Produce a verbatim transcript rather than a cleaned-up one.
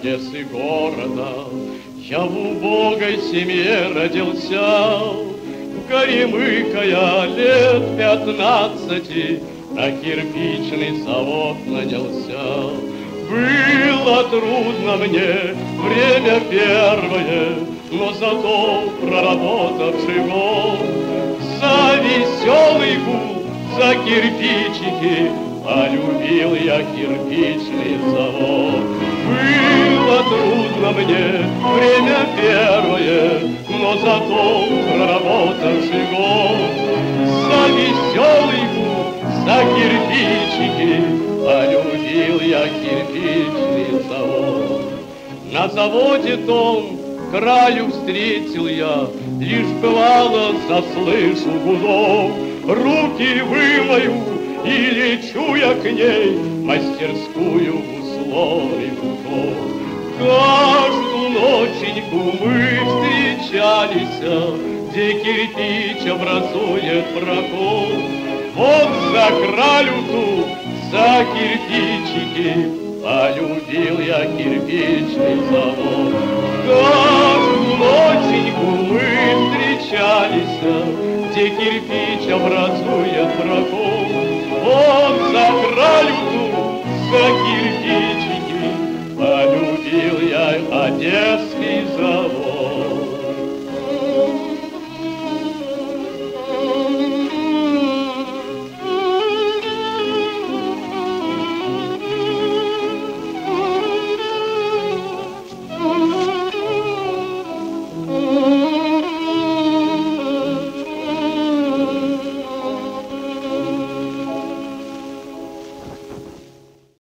Одессы города. Я в убогой семье родился, в Горемыкая лет пятнадцати на кирпичный завод нанялся. Было трудно мне время первое, но зато проработавший год за веселый гул, за кирпичики полюбил я кирпичный завод. Было трудно мне время первое, но зато проработавший год за веселый гул, за кирпичики полюбил я кирпичный завод. На заводе том краю встретил я, лишь бывало заслышу гудок. Руки вымою и лечу я к ней, мастерскую в условий гудок. Каждую ноченьку мы встречались, где кирпич образует проход. Вот за кралю ту, за кирпичики полюбил я кирпичный завод. Каждую ноченьку мы встречались, где кирпич образует проход. Вот за кралю ту, за кирпичики полюбил я Одесский завод.